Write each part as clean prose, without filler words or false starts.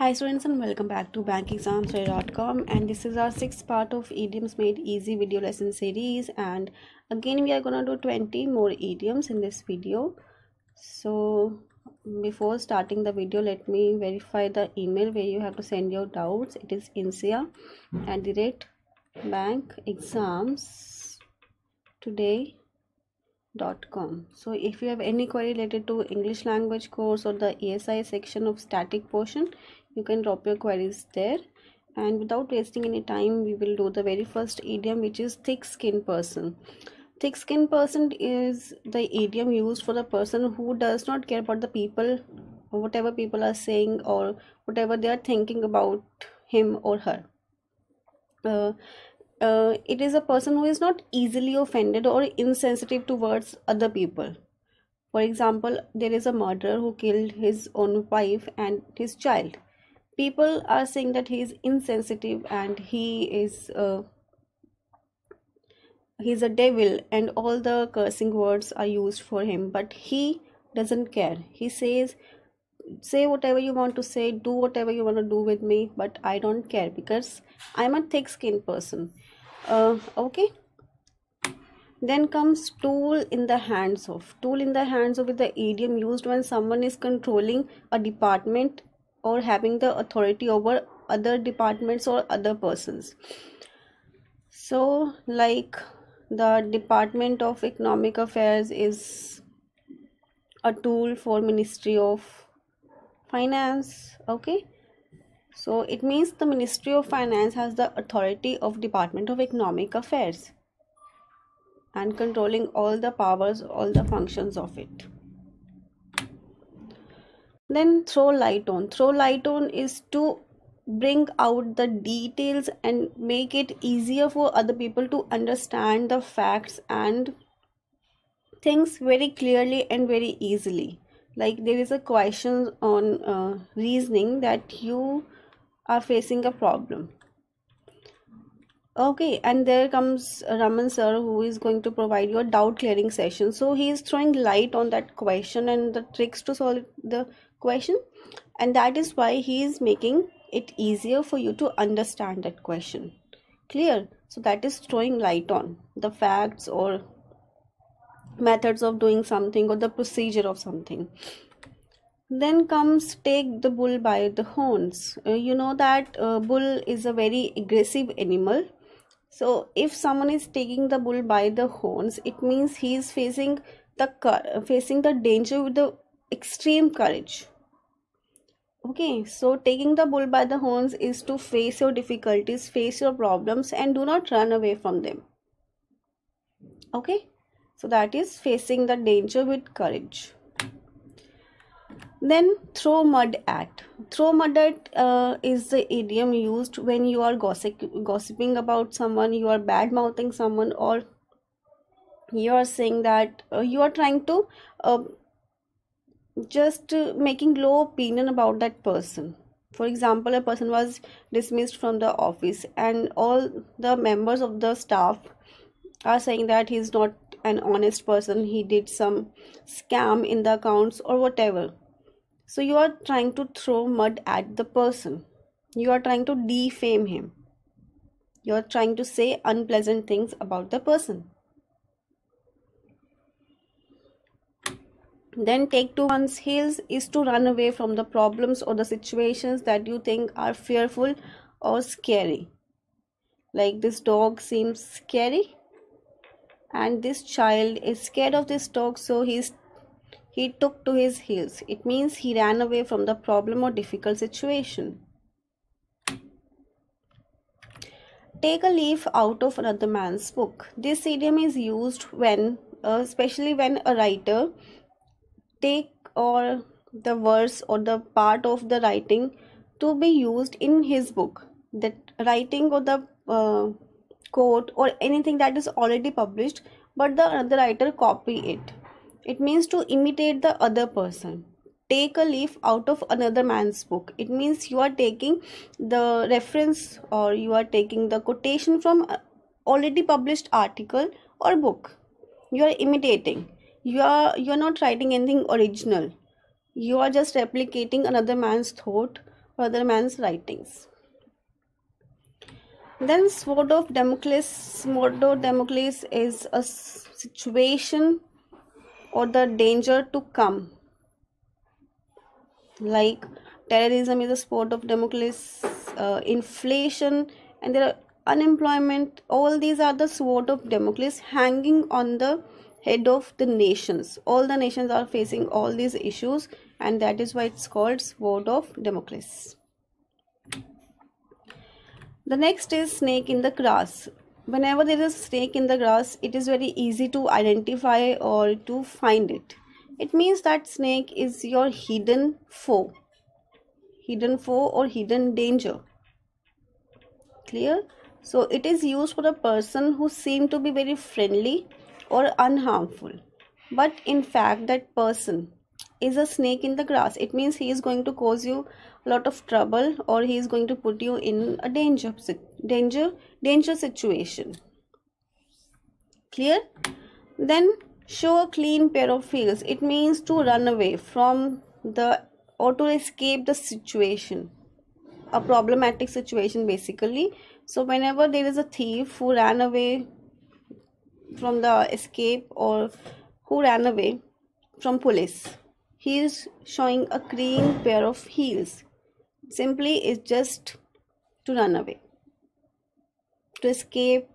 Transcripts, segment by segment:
Hi students and welcome back to Bankexamstoday.com, and this is our sixth part of Idioms Made Easy video lesson series, and again we are gonna do 20 more idioms in this video. So before starting the video, let me verify the email where you have to send your doubts. It is insia@bankexamstoday.com. So if you have any query related to English language course or the ESI section of static portion, you can drop your queries there. And without wasting any time, we will do the very first idiom, which is thick skinned person. Thick skinned person is the idiom used for the person who does not care about the people or whatever people are saying or whatever they are thinking about him or her. It is a person who is not easily offended or insensitive towards other people. For example, there is a murderer who killed his own wife and his child. People are saying that he is insensitive and he's a devil, and all the cursing words are used for him, but he doesn't care. He says, say whatever you want to say, do whatever you want to do with me, but I don't care because I'm a thick-skinned person. Okay. Then comes tool in the hands of. Tool in the hands of is the idiom used when someone is controlling a department or having the authority over other departments or other persons. So like the Department of Economic Affairs is a tool for Ministry of Finance. Okay, so it means the Ministry of Finance has the authority of Department of Economic Affairs and controlling all the powers, all the functions of it. Then throw light on. Throw light on is to bring out the details and make it easier for other people to understand the facts and things very clearly and very easily. Like there is a question on reasoning that you are facing a problem. Okay, and there comes Raman sir, who is going to provide you a doubt clearing session. So he is throwing light on that question and the tricks to solve the question, and that is why he is making it easier for you to understand that question. Clear? So that is throwing light on the facts or methods of doing something or the procedure of something. Then comes take the bull by the horns. You know that bull is a very aggressive animal. So if someone is taking the bull by the horns, it means he is facing the danger with the extreme courage. Okay, so taking the bull by the horns is to face your difficulties, face your problems, and do not run away from them. Okay, so that is facing the danger with courage. Then throw mud at. Throw mud at is the idiom used when you are gossiping about someone, you are bad mouthing someone, or you are saying that you are trying to just making low opinion about that person. For example, a person was dismissed from the office and all the members of the staff are saying that he is not an honest person, he did some scam in the accounts or whatever. So you are trying to throw mud at the person. You are trying to defame him. You are trying to say unpleasant things about the person. Then take to one's heels is to run away from the problems or the situations that you think are fearful or scary. Like this dog seems scary and this child is scared of this dog, so he took to his heels. It means he ran away from the problem or difficult situation. Take a leaf out of another man's book. This idiom is used when, especially when a writer take or the verse or the part of the writing to be used in his book. That writing or the quote or anything that is already published, but the other writer copy it. It means to imitate the other person. Take a leaf out of another man's book. It means you are taking the reference or you are taking the quotation from already published article or book. You are imitating. You are not writing anything original. You are just replicating another man's thought other man's writings. Then sword of Damocles is a situation or the danger to come. Like terrorism is a sword of Damocles, inflation, and there are unemployment. All these are the sword of Damocles hanging on the head of the nations. All the nations are facing all these issues, and that is why it's called sword of Damocles. The next is snake in the grass. Whenever there is a snake in the grass, it is very easy to identify or to find it. It means that snake is your hidden foe or hidden danger. Clear? So it is used for a person who seem to be very friendly or unharmful, but in fact that person is a snake in the grass. It means he is going to cause you a lot of trouble, or he is going to put you in a danger situation. Clear? Then show a clean pair of heels. It means to run away from the or to escape the situation, a problematic situation basically. So whenever there is a thief who ran away from the escape or who ran away from police, he is showing a clean pair of heels. Simply is just to run away, to escape.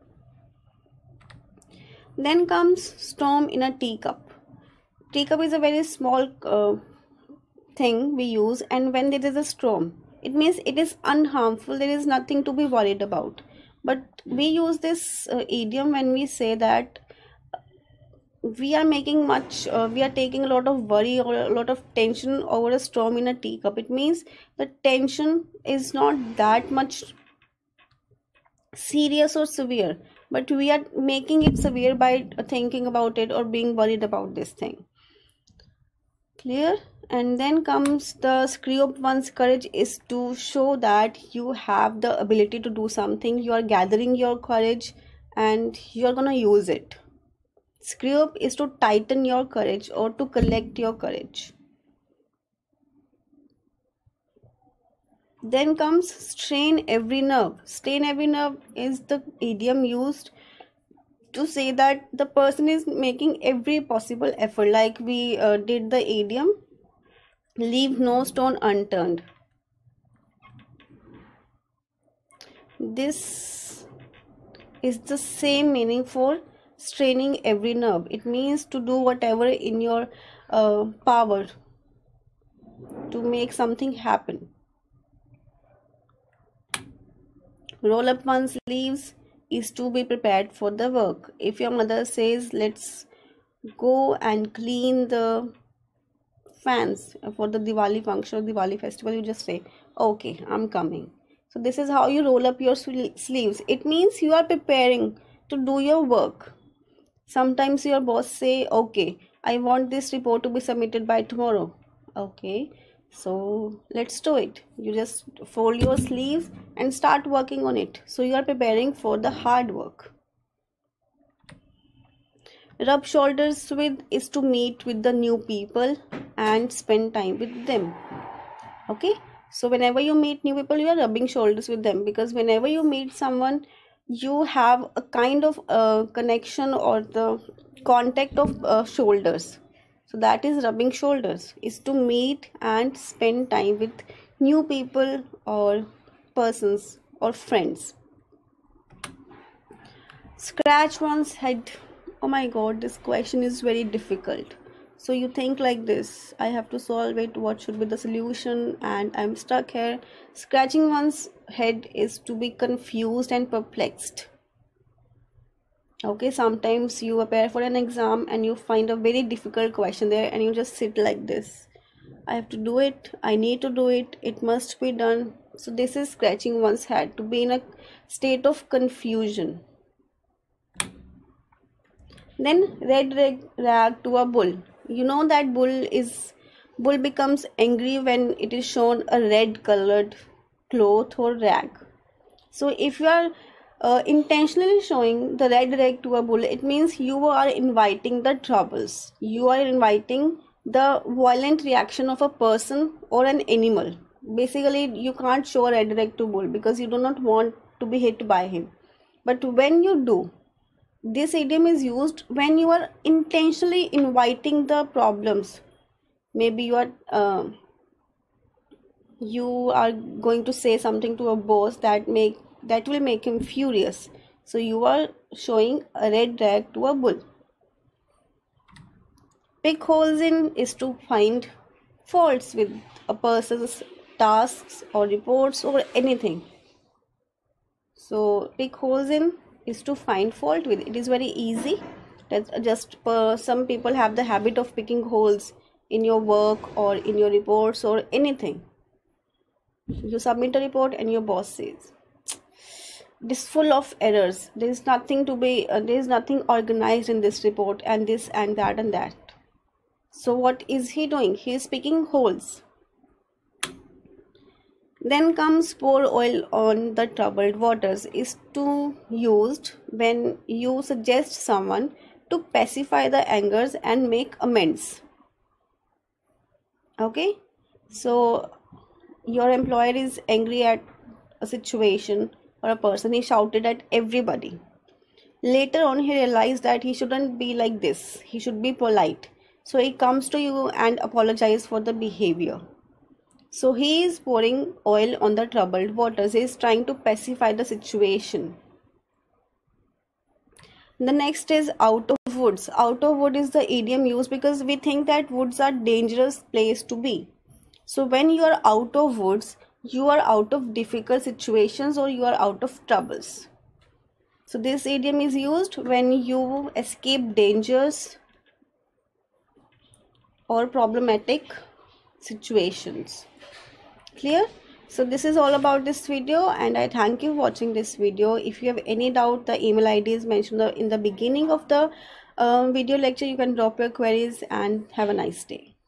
Then comes storm in a teacup. Teacup is a very small thing we use, and when there is a storm, it means it is unharmful, there is nothing to be worried about. But we use this idiom when we say that we are taking a lot of worry or a lot of tension over a storm in a teacup. It means the tension is not that much serious or severe, but we are making it severe by thinking about it or being worried about this thing. Clear? And then comes the screw up one's courage is to show that you have the ability to do something. You are gathering your courage and you are gonna use it. Screw up is to tighten your courage or to collect your courage. Then comes strain every nerve. Strain every nerve is the idiom used to say that the person is making every possible effort. Like we did the idiom, leave no stone unturned. This is the same meaning for straining every nerve. It means to do whatever in your power to make something happen. Roll up one's sleeves is to be prepared for the work. If your mother says let's go and clean the fans for the Diwali function or Diwali festival, you just say okay, I'm coming. So this is how you roll up your sleeves. It means you are preparing to do your work. Sometimes your boss say okay, I want this report to be submitted by tomorrow. Okay, so let's do it. You just fold your sleeves and start working on it. So you are preparing for the hard work. Rub shoulders with is to meet with the new people and spend time with them. Okay, so whenever you meet new people, you are rubbing shoulders with them, because whenever you meet someone, you have a kind of connection or the contact of shoulders. So that is rubbing shoulders, is to meet and spend time with new people or persons or friends. Scratch one's head. Oh my god, this question is very difficult. So you think like this, I have to solve it, what should be the solution, and I'm stuck here. Scratching one's head is to be confused and perplexed. Okay, sometimes you appear for an exam and you find a very difficult question there and you just sit like this. I have to do it, I need to do it, it must be done. So this is scratching one's head, to be in a state of confusion. Then red rag to a bull. You know that bull becomes angry when it is shown a red colored cloth or rag. So if you are intentionally showing the red rag to a bull, it means you are inviting the troubles. You are inviting the violent reaction of a person or an animal. Basically, you can't show a redirect to bull because you do not want to be hit by him. But when you do, this idiom is used when you are intentionally inviting the problems. Maybe you are going to say something to a boss that will make him furious. So you are showing a red rag to a bull. Pick holes in is to find faults with a person's tasks or reports or anything. So pick holes in is to find fault with. It is very easy. That's just some people have the habit of picking holes in your work or in your reports or anything. You submit a report and your boss says it is full of errors. There is nothing to be. There is nothing organized in this report, and this and that and that. So what is he doing? He is picking holes. Then comes pour oil on the troubled waters is to used when you suggest someone to pacify the angers and make amends. Okay, so your employer is angry at a situation or a person. He shouted at everybody. Later on, he realized that he shouldn't be like this. He should be polite. So he comes to you and apologizes for the behavior. So he is pouring oil on the troubled waters. He is trying to pacify the situation. The next is out of woods. Out of wood is the idiom used because we think that woods are dangerous place to be. So when you are out of woods, you are out of difficult situations or you are out of troubles. So this idiom is used when you escape dangers or problematic situations. Clear? So this is all about this video, and I thank you for watching this video. If you have any doubt, the email ID is mentioned in the beginning of the video lecture. You can drop your queries, and have a nice day.